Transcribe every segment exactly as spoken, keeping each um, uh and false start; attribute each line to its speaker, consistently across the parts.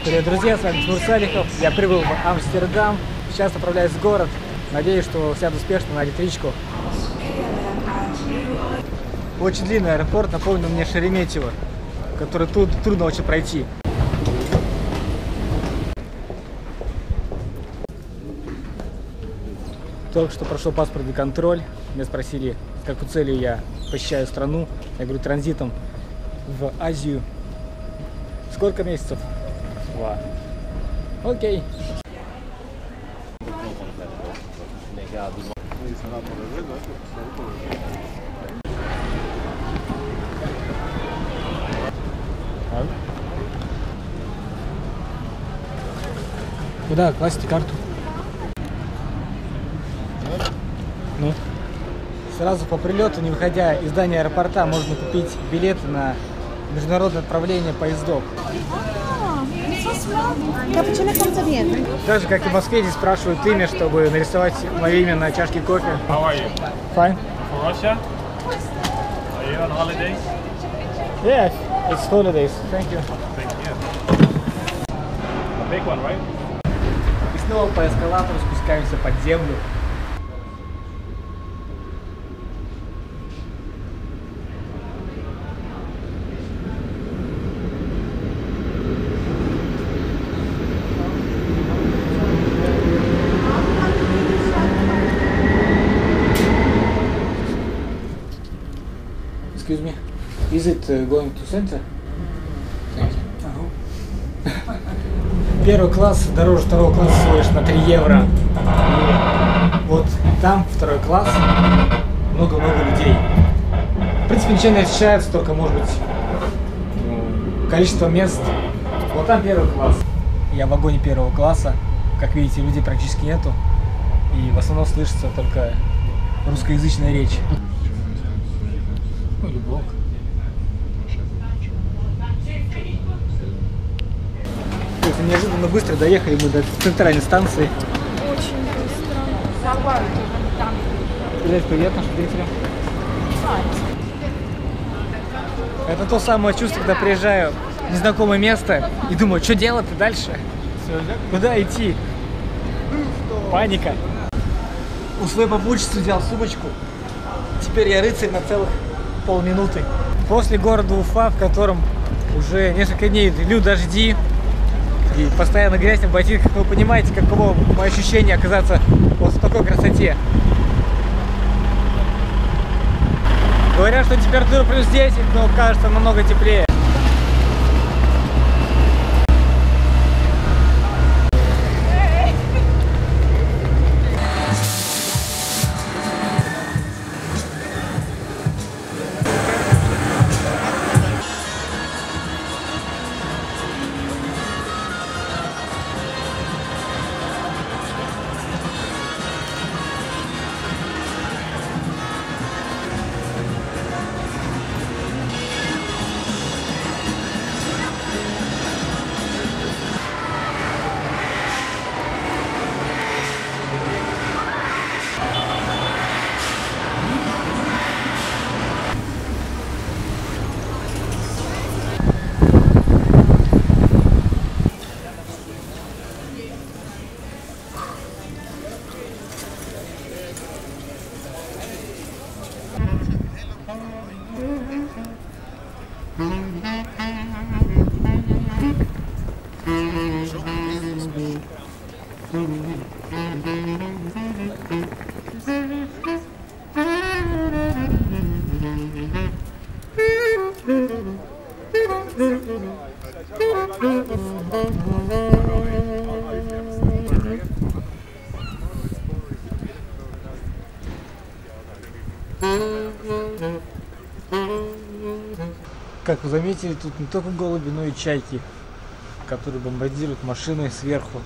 Speaker 1: Привет, друзья, с вами Тимур Салихов. Я прибыл в Амстердам. Сейчас направляюсь в город. Надеюсь, что сяду успешно на электричку. Очень длинный аэропорт, напомнил мне Шереметьево, который тут трудно очень пройти. Только что прошел паспортный контроль. Меня спросили, с какой целью я посещаю страну. Я говорю, транзитом в Азию. Сколько месяцев? Два. Окей. Куда класть карту? Ну? Сразу по прилету, не выходя из здания аэропорта, можно купить билеты на международное отправление поездов. Так же, как и в Москве, здесь спрашивают имя, чтобы нарисовать мое имя на чашке кофе.
Speaker 2: How are you?
Speaker 1: Fine.
Speaker 2: For Russia? Are you on holidays?
Speaker 1: Yeah, it's holidays. Thank you.
Speaker 2: Thank you. A big one, right?
Speaker 1: И снова по эскалатору спускаемся под землю. Excuse me, is it going to center? Первый класс дороже второго класса всего лишь на три евро. И вот там второй класс, много-много людей. В принципе, ничего не отличается, только, может быть, ну, количество мест. Вот там первый класс. Я в вагоне первого класса. Как видите, людей практически нету. И в основном слышится только русскоязычная речь. Или блок. Неожиданно быстро доехали мы до центральной станции.
Speaker 3: Очень быстро.
Speaker 1: Привет, привет нашим зрителям. Это то самое чувство, когда приезжаю в незнакомое место и думаю, что делать-то дальше? Куда идти? Паника. У своей попутчицы взял сумочку. Теперь я рыцарь на целых полминуты. После города Уфа, в котором уже несколько дней льют дожди и постоянно грязь на ботинках, вы понимаете, каково ощущение оказаться вот в такой красоте. Говорят, что температура плюс десять, но кажется намного теплее. Как вы заметили, тут не только голуби, но и чайки, которые бомбардируют машины сверху.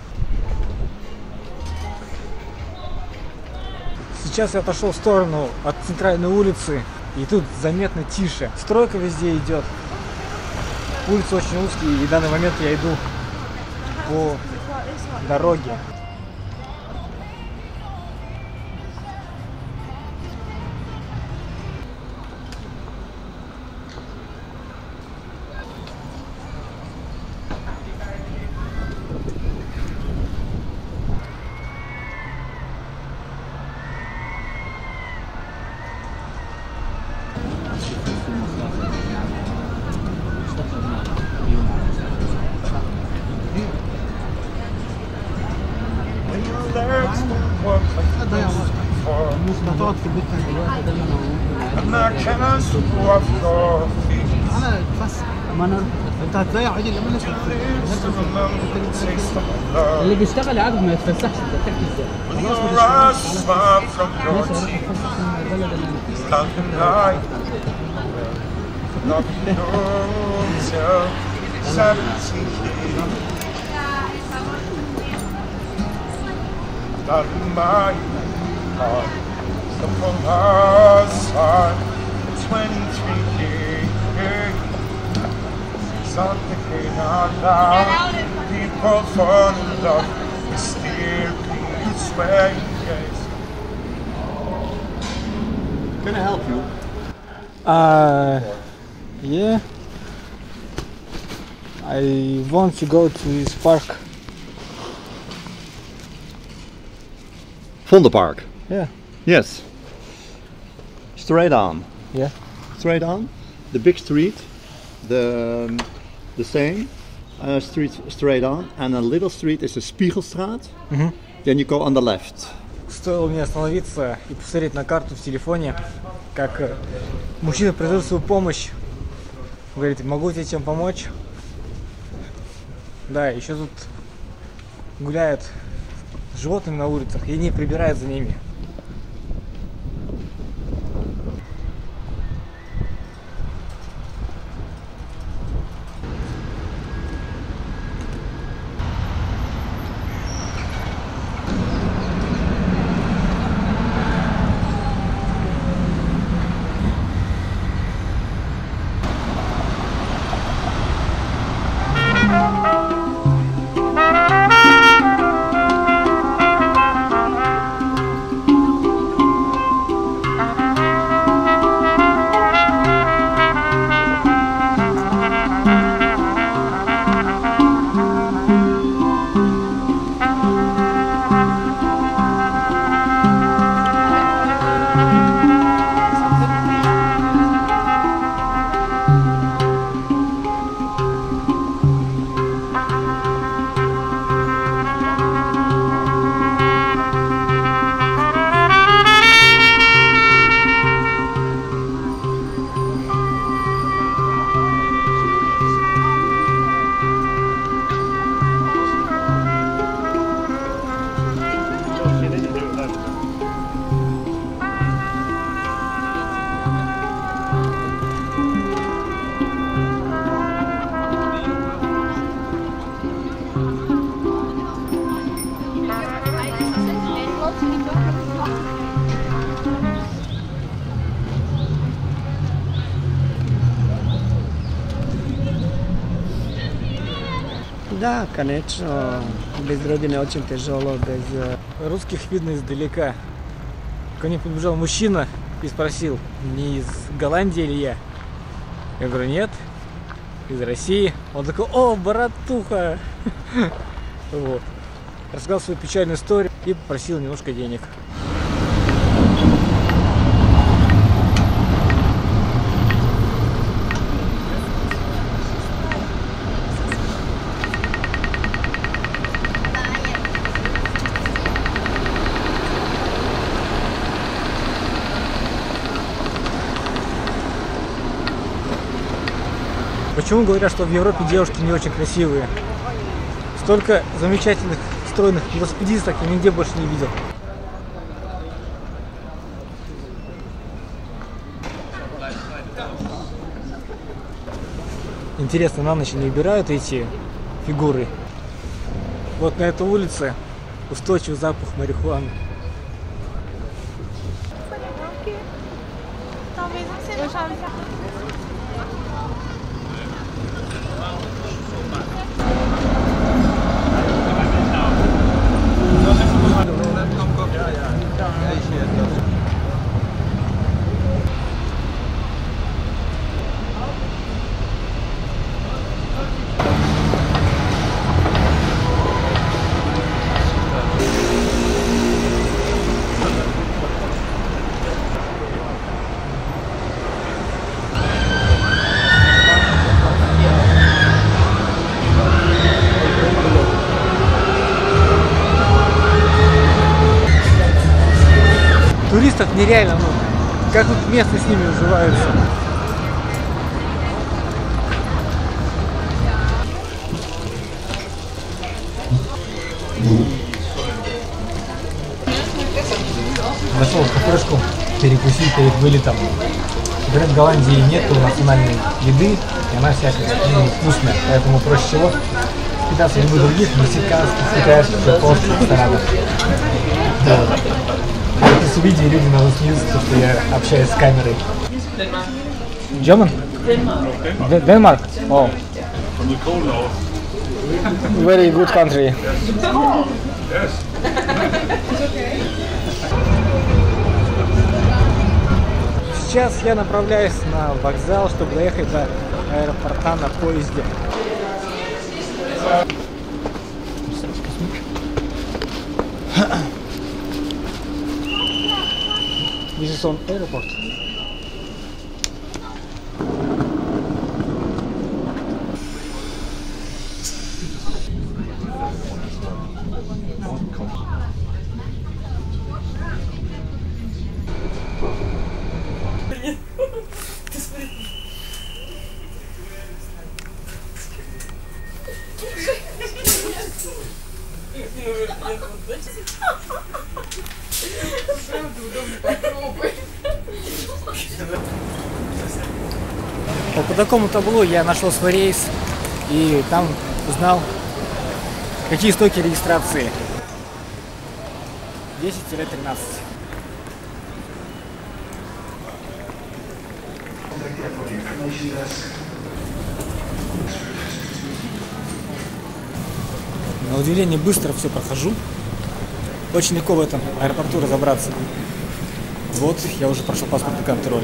Speaker 1: Сейчас я отошел в сторону от центральной улицы, и тут заметно тише. Стройка везде идет. Улицы очень узкие, и в данный момент я иду по дороге.
Speaker 4: نقعد في البيت كان الوقت ده اللي انا
Speaker 5: ما كان سوى فيه
Speaker 4: انا بس ما انا انت هتضيع عيد اللي منك اللي بيشتغل يا عبد ما يتفسحش انت بتحكي ازاي؟ خلاص people fall in love mysterious ways.
Speaker 6: Can I help you?
Speaker 1: Uh, yeah. I want to go to this park.
Speaker 6: Vondelpark.
Speaker 1: Yeah.
Speaker 6: Yes. Straight on.
Speaker 1: Yeah.
Speaker 6: Straight on. The big street. The um, the same. Uh, street straight on, and a little street is the Spiegelstraat.
Speaker 1: Mhm.
Speaker 6: Then you go on the left.
Speaker 1: Стоило мне остановиться и посмотреть на карту в телефоне, как э, мужчина предложил свою помощь. Говорит, могу тебе чем помочь? Да, еще тут гуляют с животными на улицах и не прибирают за ними.
Speaker 4: Да, конечно, без родины очень тяжело, без...
Speaker 1: Русских видно издалека. Ко мне подбежал мужчина и спросил, не из Голландии ли я? Я говорю, нет, из России. Он такой, о, братуха! Вот. Рассказал свою печальную историю и попросил немножко денег. Почему говорят, что в Европе девушки не очень красивые? Столько замечательных, стройных велосипедисток я нигде больше не видел. Интересно, на ночь не убирают эти фигуры? Вот на этой улице устойчивый запах марихуаны.
Speaker 3: Talvez não seja chave.
Speaker 1: просто это нереально, ну, как вот местные с ними уживаются. Нашел кафешку перекусить перед вылетом. Говорят, в Голландии нету национальной еды, и она всякая ну, вкусная, поэтому проще всего питаться любых других мексиканских, китайских, японских ресторанов. Вот. Если увидели, люди на смеются, что я общаюсь с камерой. German? Denmark. Denmark? Oh.
Speaker 2: From the cold north.
Speaker 1: Very good country.
Speaker 2: Yes.
Speaker 1: Сейчас я направляюсь на вокзал, чтобы доехать до аэропорта на поезде. This is on airport. Вот по такому таблу я нашел свой рейс и там узнал, какие стоки регистрации. десять тринадцать. На удивление быстро все прохожу. Очень легко в этом аэропорту разобраться. Вот, я уже прошел паспортный контроль.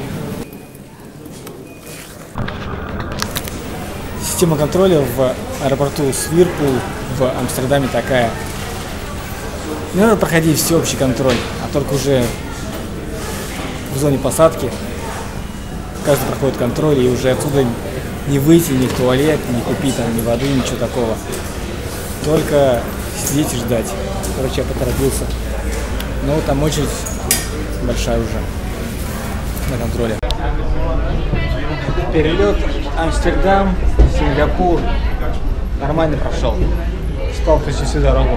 Speaker 1: Система контроля в аэропорту Свирпул в Амстердаме такая. Не надо проходить всеобщий контроль, а только уже в зоне посадки. Каждый проходит контроль, и уже отсюда не выйти ни в туалет, ни купить там ни воды, ничего такого. Только сидеть и ждать. Короче, я поторопился. Но там очередь большая уже на контроле. Перелет Амстердам, Сингапур нормально прошел. Спал почти всю дорогу.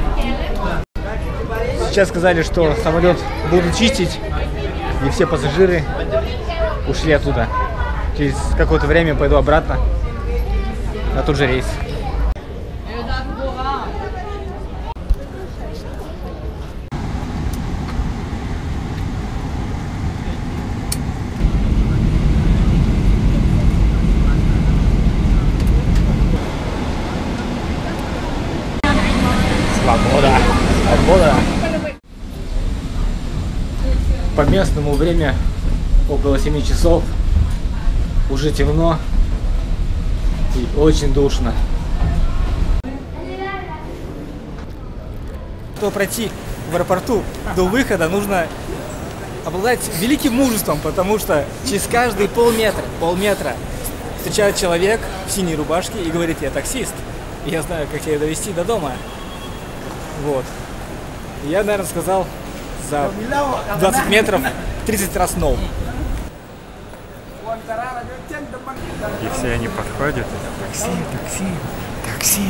Speaker 1: Сейчас сказали, что самолет будут чистить, и все пассажиры ушли оттуда. Через какое-то время пойду обратно на тот же рейс. Свобода! Свобода! По местному время около семи часов. Уже темно и очень душно. Чтобы пройти в аэропорту до выхода, нужно обладать великим мужеством, потому что через каждые полметра, полметра встречает человек в синей рубашке и говорит: я таксист, и я знаю, как тебя довести до дома. Вот. И я, наверное, сказал за двадцать метров тридцать раз no.
Speaker 7: И все они подходят, и такси, такси, такси.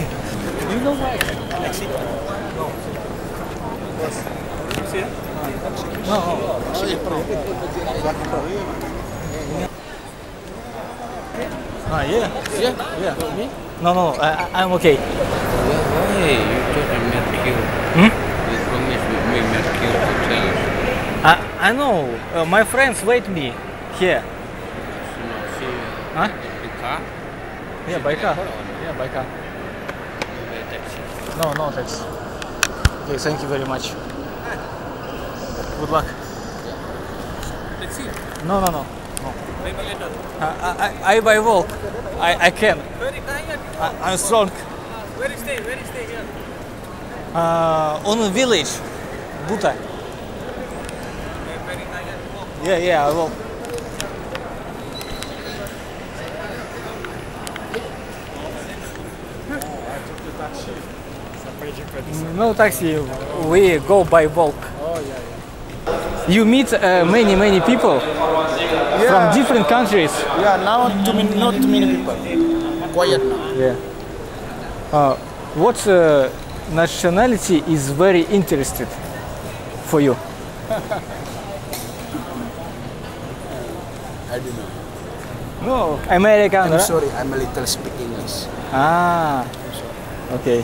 Speaker 1: Ah, yeah, yeah, yeah. Me? No, no, I, I'm okay.
Speaker 8: Why you told me Mercure?
Speaker 1: Hmm?
Speaker 8: You promised me Mercure Hotel.
Speaker 1: I, I know. Uh, my friends wait me here.
Speaker 8: No, she
Speaker 1: Huh?
Speaker 8: the car.
Speaker 1: Yeah, by car. Yeah, by car.
Speaker 8: The taxi.
Speaker 1: No, no, thanks. Okay, thank you very much. Good luck.
Speaker 8: Taxi.
Speaker 1: No, no, no.
Speaker 8: Maybe later.
Speaker 1: I, I, I by walk. I, I can.
Speaker 8: Very tired.
Speaker 1: I, I'm strong.
Speaker 8: Where is stay? Where is stay here?
Speaker 1: Uh, on a village, Buta.
Speaker 8: Very tired. Walk.
Speaker 1: Yeah, yeah, I walk. No taxi. We go by walk.
Speaker 7: Oh, yeah, yeah.
Speaker 1: you meet uh, many many people from different countries.
Speaker 9: Yeah, now too many, not too many people. Quiet now.
Speaker 1: Yeah. Uh, what uh, nationality is very interested for you?
Speaker 9: I don't know.
Speaker 1: No, American.
Speaker 9: I'm
Speaker 1: right?
Speaker 9: sorry, I'm a little speak English.
Speaker 1: Ah, okay.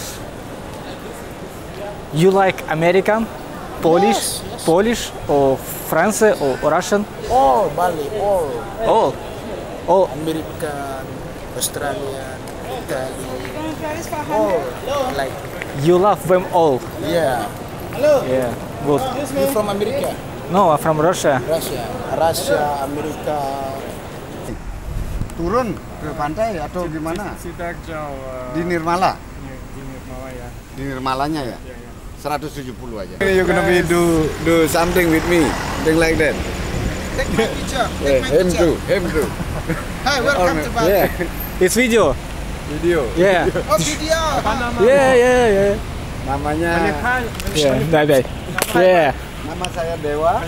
Speaker 1: You like American, Polish,
Speaker 9: Yes, yes.
Speaker 1: Polish, or France, or Russian?
Speaker 9: All Bali, all.
Speaker 1: All, all.
Speaker 9: American, Australian, Italian, all. Like,
Speaker 1: You love them all.
Speaker 9: yeah.
Speaker 1: Yeah, good.
Speaker 9: You from America?
Speaker 1: No, I'm from Russia.
Speaker 9: Russia, Russia, Amerika. Turun ke pantai atau gimana? Di Nirmala. Di Nirmalanya ya. seratus tujuh puluh aja. You gonna be do do something with me, thing like that.
Speaker 5: Take my picture.
Speaker 9: Yeah, him too, him too.
Speaker 5: Hi, welcome to Bali.
Speaker 9: Yeah,
Speaker 1: It's video.
Speaker 9: video.
Speaker 1: Yeah.
Speaker 5: Oh, video.
Speaker 1: Yeah, yeah, yeah.
Speaker 9: Namanya,
Speaker 1: Yeah, bye bye. Yeah.
Speaker 9: nama saya Dewa.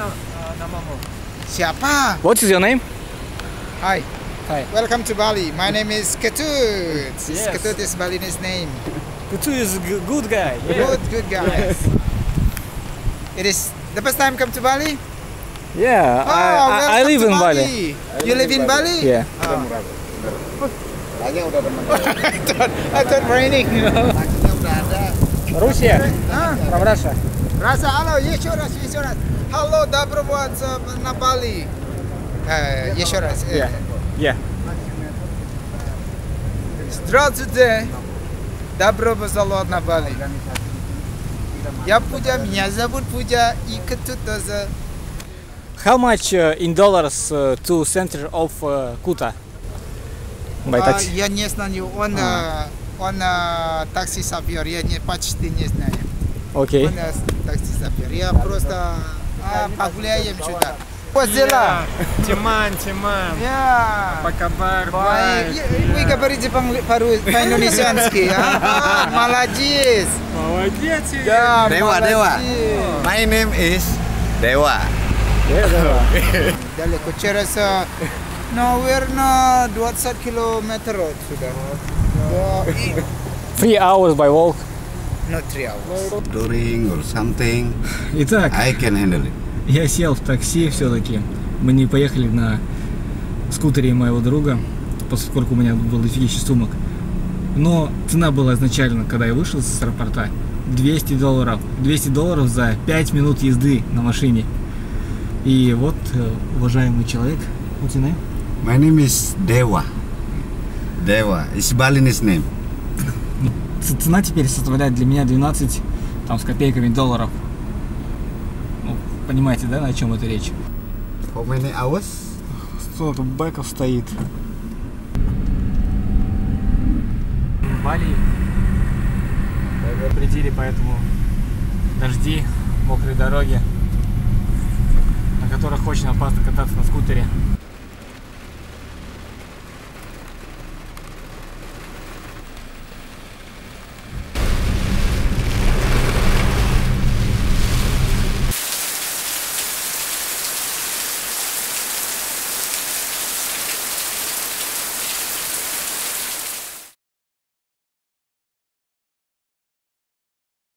Speaker 5: Siapa?
Speaker 1: What is your name?
Speaker 5: Hi.
Speaker 1: Hi.
Speaker 5: Welcome to Bali. My name is Ketut.
Speaker 1: Yes.
Speaker 5: Ketut is Balinese name.
Speaker 1: Kutu is a good guy.
Speaker 5: Good, good guys. It is the first time come to Bali.
Speaker 1: Yeah,
Speaker 5: Oh,
Speaker 1: I, I, I
Speaker 5: welcome
Speaker 1: live
Speaker 5: to
Speaker 1: in Bali.
Speaker 5: You live in Bali?
Speaker 1: Yeah.
Speaker 9: Tanya udah teman.
Speaker 5: I thought, I thought raining. You know.
Speaker 9: Lakinya udah ada.
Speaker 1: Russia.
Speaker 5: Ah,
Speaker 1: From Russia.
Speaker 5: Rasa, halo, еще раз, еще раз. Hello, доброго на Бали. Uh, еще раз.
Speaker 1: Yeah. Yeah.
Speaker 5: Здравствуйте. Добро пожаловать на Бали. Я Пудя, меня зовут Пудя, и Ketut тоже.
Speaker 1: How much uh, in dollars uh, to center of uh, Kuta? By
Speaker 5: А,
Speaker 1: taxi.
Speaker 5: я не знаю, он, э, он э, такси сапер, я не, почти не знаю.
Speaker 1: Okay.
Speaker 5: Он э, такси сапер, я просто а, погуляем сюда. Вот дела.
Speaker 7: Тиман, Тиман.
Speaker 5: Я.
Speaker 7: Покабар,
Speaker 5: Бай. Вы говорите по- по-индонезиански, а? Молодец.
Speaker 7: Молодец.
Speaker 5: Да,
Speaker 9: Dewa, Dewa.
Speaker 5: молодец.
Speaker 9: My name is Dewa.
Speaker 5: Далеко, через, э, наверное, двадцать километров сюда. Да, и-
Speaker 1: Three hours by walk.
Speaker 5: No, three hours.
Speaker 9: Touring or something,
Speaker 1: Итак,
Speaker 9: I can handle it.
Speaker 1: я сел в такси все-таки. Мы не поехали на скутере моего друга, поскольку у меня было дофигища сумок. Но цена была изначально, когда я вышел с аэропорта, двести долларов. двести долларов за пять минут езды на машине. И вот, э, уважаемый человек, what's your name?
Speaker 9: My name is Dewa. Dewa. It's Balinese name.
Speaker 1: Ц- Цена теперь составляет для меня двенадцать там, с копейками долларов. Ну, понимаете, да, на чем это речь?
Speaker 9: How many hours?
Speaker 1: Сколько бэков стоит. Бали предели, поэтому дожди, мокрые дороги, на которых очень опасно кататься на скутере.